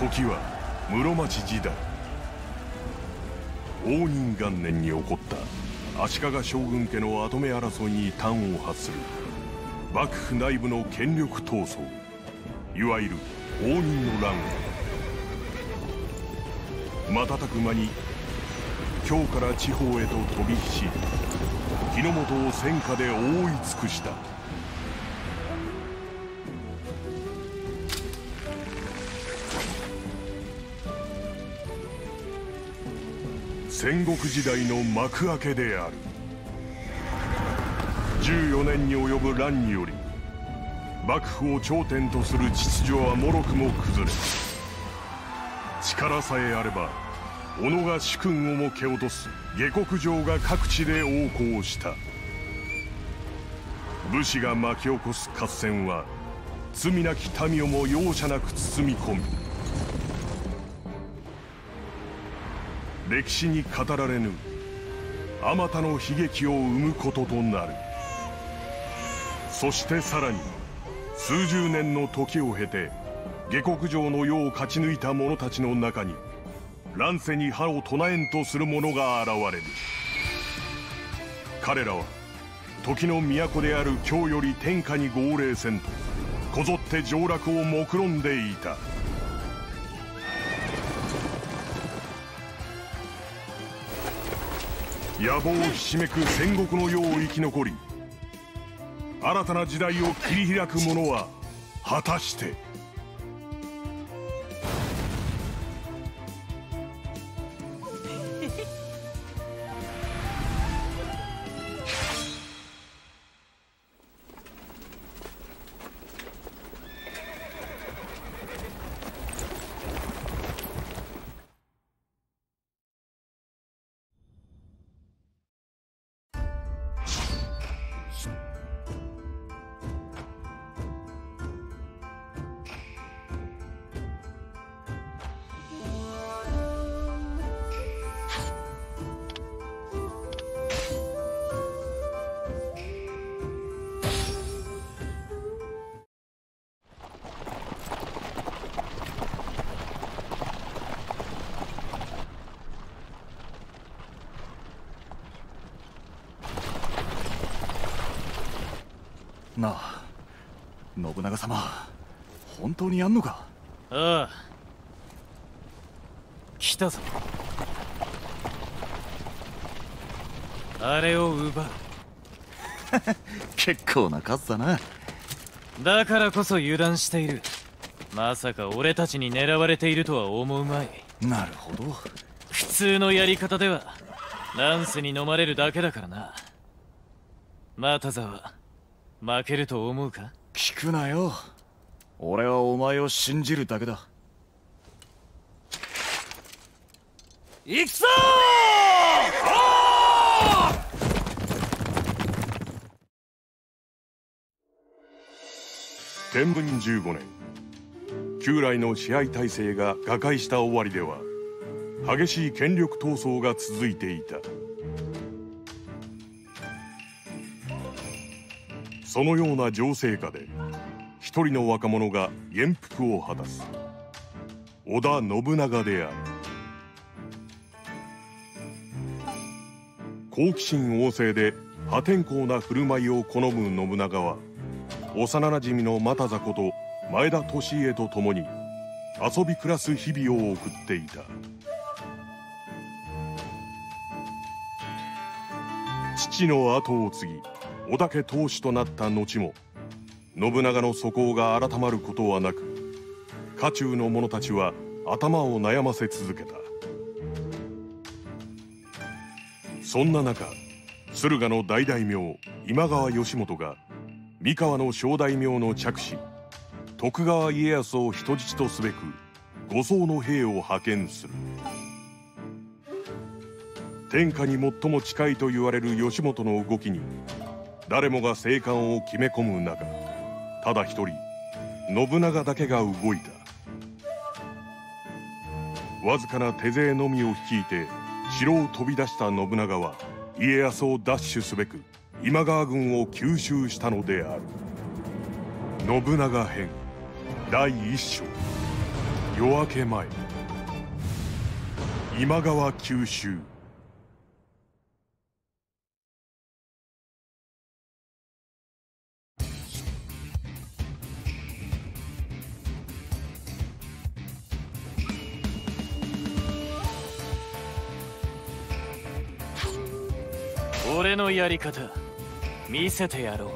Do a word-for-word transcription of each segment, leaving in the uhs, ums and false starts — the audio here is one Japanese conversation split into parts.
時は室町時代、応仁元年に起こった足利将軍家の跡目争いに端を発する幕府内部の権力闘争、いわゆる応仁の乱が瞬く間に京から地方へと飛び火し、日の本を戦火で覆い尽くした。戦国時代の幕開けである。じゅうよねんに及ぶ乱により幕府を頂点とする秩序はもろくも崩れ、力さえあれば己が主君をも蹴落とす下克上が各地で横行した。武士が巻き起こす合戦は罪なき民をも容赦なく包み込み、歴史に語られぬあまたの悲劇を生むこととなる。そしてさらに数十年の時を経て下克上の世を勝ち抜いた者たちの中に乱世に歯を唱えんとする者が現れる。彼らは時の都である京より天下に号令せんとこぞって上洛を目論んでいた。野望ひしめく戦国の世を生き残り、新たな時代を切り開く者は果たして。 なあ、信長様、本当にやんのか？ ああ、来たぞ。あれを奪う。 結構な数だな。 だからこそ油断している。まさか俺たちに狙われているとは思うまい。 なるほど。 普通のやり方では乱世に飲まれるだけだからな。又沢、負けると思うか？ 聞くなよ。俺はお前を信じるだけだ。 行くぞー！天文じゅうごねん、旧来の支配体制が瓦解した終わりでは激しい権力闘争が続いていた。そのような情勢下で一人の若者が元服を果たす。織田信長である。好奇心旺盛で破天荒な振る舞いを好む信長は幼なじみの又座こと前田利家と共に遊び暮らす日々を送っていた。父の後を継ぎ織田家当主となった後も信長の素行が改まることはなく、家中の者たちは頭を悩ませ続けた。そんな中、駿河の大大名今川義元が三河の小大名の嫡子徳川家康を人質とすべく護送の兵を派遣する。天下に最も近いと言われる義元の動きに誰もが静観を決め込む中、ただ一人信長だけが動いた。わずかな手勢のみを率いて城を飛び出した信長は家康を奪取すべく今川軍を吸収したのである。信長編第一章。 夜明け前、今川九州。 俺のやり方見せてやろう。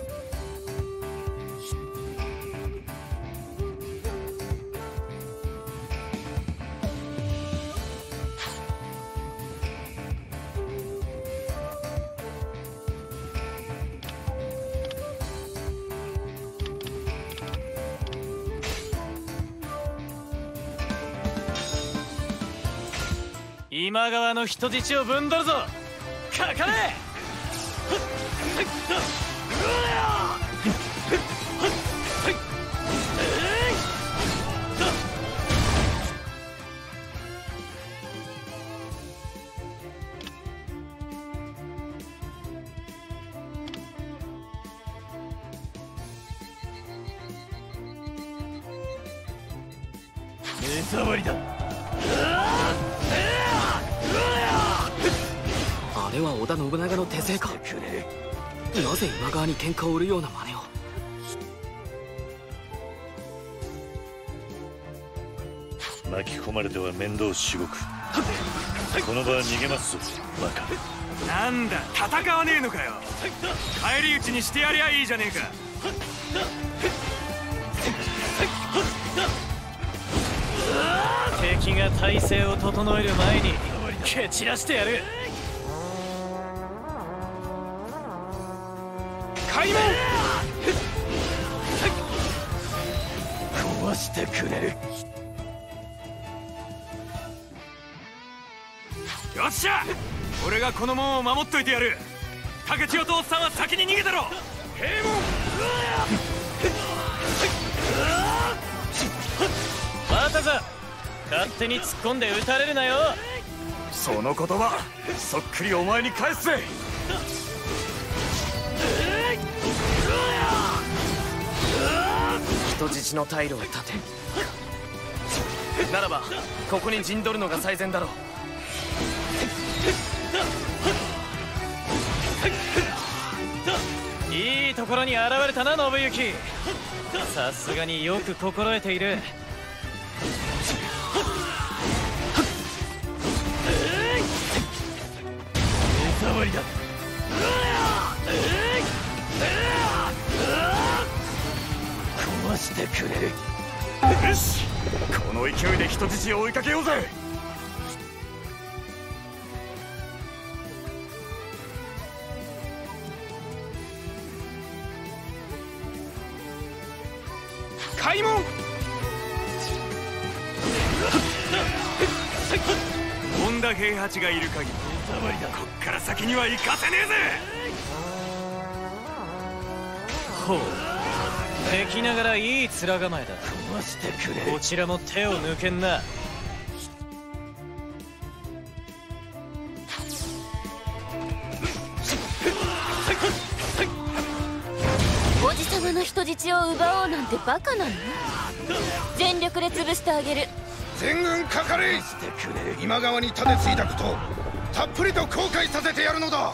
今川の人質をぶんどるぞ。かかれ。目障りだ。 あれは織田信長の手勢か。なぜ今川に喧嘩を売るような真似を。 巻き込まれては面倒しごく。この場は逃げますぞバカ。 なんだ戦わねえのかよ。返り討ちにしてやりゃいいじゃねえか。 敵が体勢を整える前に蹴散らしてやる。 開門。 壊してくれる。 よっしゃ、俺がこの門を守っといてやる。竹千代とおっさんは先に逃げたろ。閉門。 待たざ、勝手に突っ込んで撃たれるなよ。 その言葉そっくりお前に返すぜ。 人質の退路を断て。ならばここに陣取るのが最善だろう。いいところに現れたな信行。さすがによく心得ている。目障りだ。壊してくれる。 よし、この勢いで人質を追いかけようぜ。 開門。本田平八がいる限りこっから先には行かせねえぜ。 ほう、敵ながらいい面構えだ。壊してくれ。こちらも手を抜けんな。 おじさまの人質を奪おうなんてバカなの。全力で潰してあげる。 全軍かかれ。今川に盾ついたことたっぷりと後悔させてやるのだ。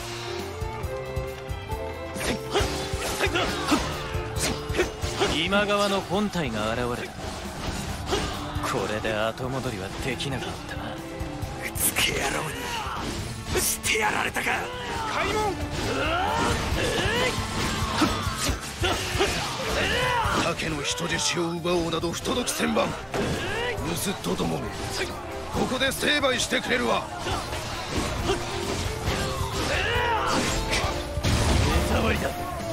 今川の本体が現れた。これで後戻りはできなかったな。 つけ野郎にしてやられたか。開門。 竹の人質を奪おうなど不届き千万。盗っ人どもめ、ここで成敗してくれるわ。 目障りだ。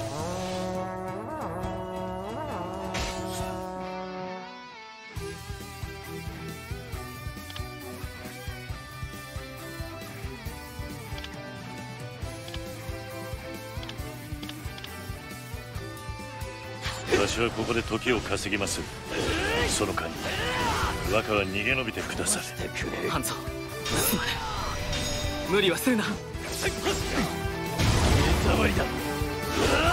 わしはここで時を稼ぎます。その間に若は逃げ延びてください。 半蔵、すまぬ。無理はするな。 目障りだ。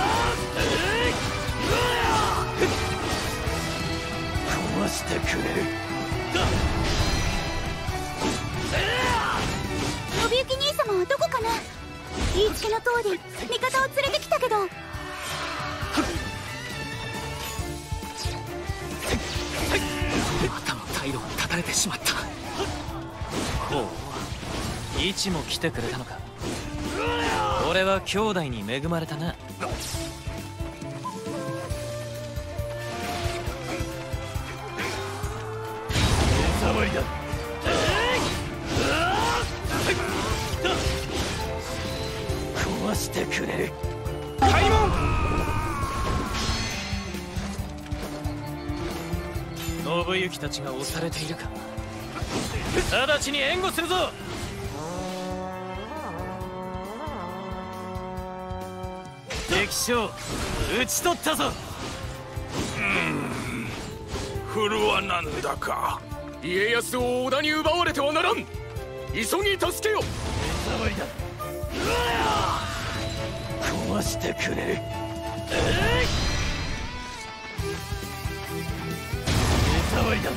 壊してくれる。 味方を連れてきたけど。 またの退路を断たれてしまった。 ほう、位置も来てくれたのか。俺は兄弟に恵まれたな。手触りだ。壊してくれる。 開門。 信行たちが押されているか。直ちに援護するぞ。敵将討ち取ったぞ。 フルはなんだか。家康を織田に奪われてはならん。急ぎ助けよ。 手触りだ。壊してくれる。手触りだ。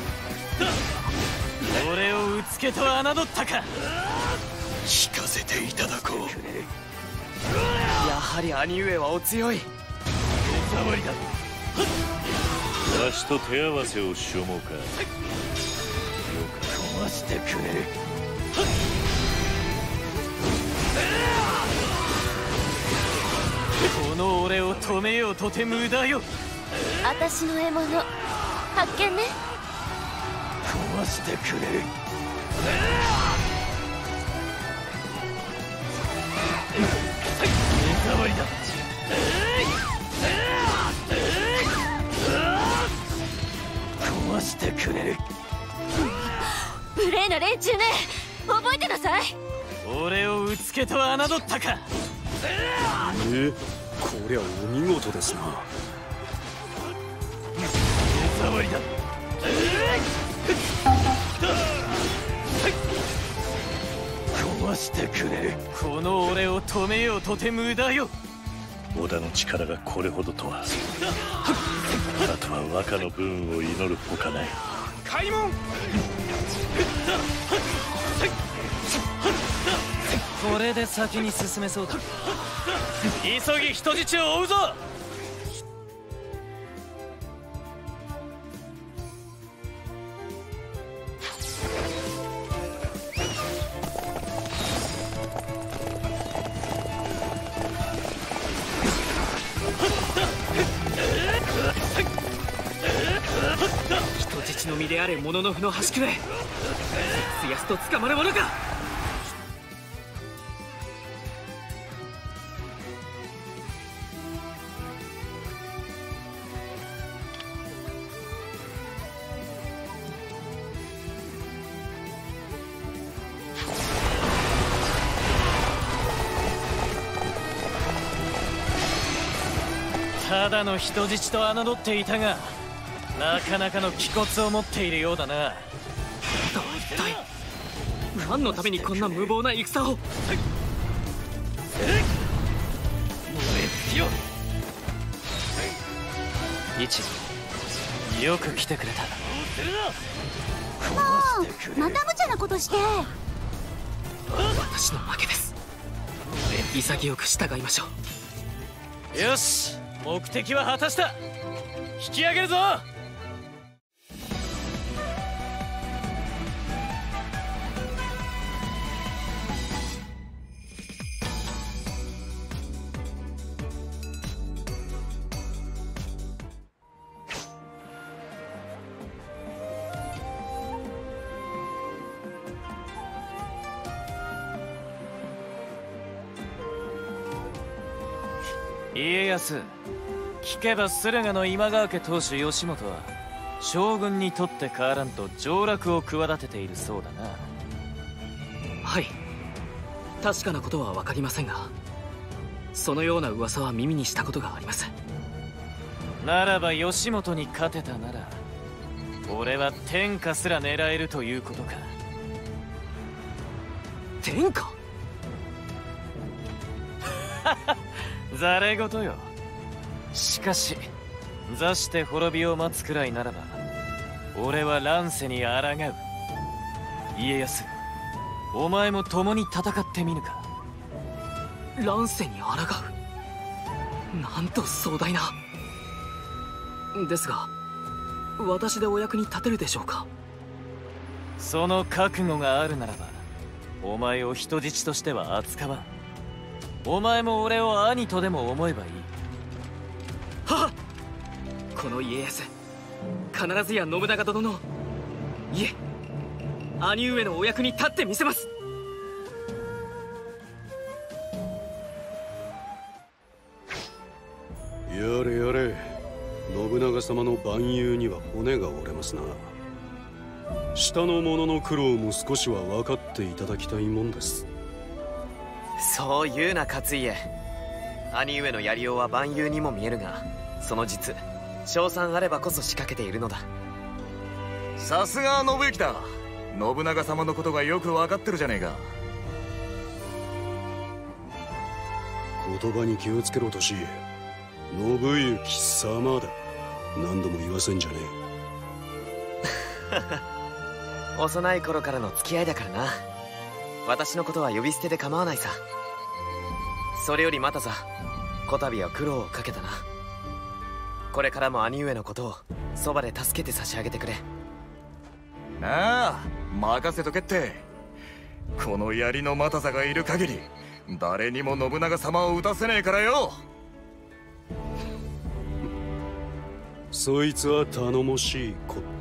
俺をうつけと侮ったか。 聞かせていただこう。 やはり兄上はお強い。 手触りだ。 わしと手合わせをしようもか。 壊してくれる。この俺を止めようとて無駄よ。 私の獲物発見ね。 壊してくれる。手触りだ。壊してくれる。 無礼な連中ね、覚えてなさい。 俺をうつけと侮ったか。 え、こりゃお見事ですな。 手触りだ。壊してくれる。この俺を止めようとて無駄よ。 織田の力がこれほどとは。あとは若の分を祈るほかない。 開門。 これで先に進めそうだ。急ぎ人質を追うぞ。 人質の身であれ物の符の端くれ。やすやすと捕まるものか。 ただの人質と侮っていたが、なかなかの気骨を持っているようだな。 一体何のためにこんな無謀な戦を。 一よく来てくれた。 もうまた無茶なことして。 私の負けです。潔く従いましょう。よし、目的は果たした。引き上げるぞ。家康、聞けば駿河の今川家当主義元は将軍にとって変わらんと上洛を企てているそうだな。 はい、確かなことは分かりませんが、そのような噂は耳にしたことがあります。 ならば義元に勝てたなら、俺は天下すら狙えるということか。 天下？ ざれ言よ。しかし座して滅びを待つくらいならば、俺は乱世に抗う。家康、お前も共に戦ってみぬか。 乱世に抗う。なんと壮大な。ですが私でお役に立てるでしょうか。 その覚悟があるならばお前を人質としては扱わん。お前も俺を兄とでも思えばいい。 はっ。この家康必ずや信長殿のいえ兄上のお役に立ってみせます。 やれやれ、信長様の蛮勇には骨が折れますな。下の者の苦労も少しは分かっていただきたいもんです。 そう言うな勝家。兄上のやりようは蛮勇にも見えるが、その実賞賛あればこそ仕掛けているのだ。 さすが信行だ。信長様のことがよく分かってるじゃねえか。 言葉に気をつけろとし。信行様だ。何度も言わせんじゃねえ。幼い頃からの付き合いだからな。私のことは呼び捨てで構わないさ。それよりまたさ、こたびは苦労をかけたな。これからも兄上のことをそばで助けて差し上げてくれ。 なあ、任せとけって。この槍の又さがいる限り誰にも信長様を討たせねえからよ。 そいつは頼もしいこった。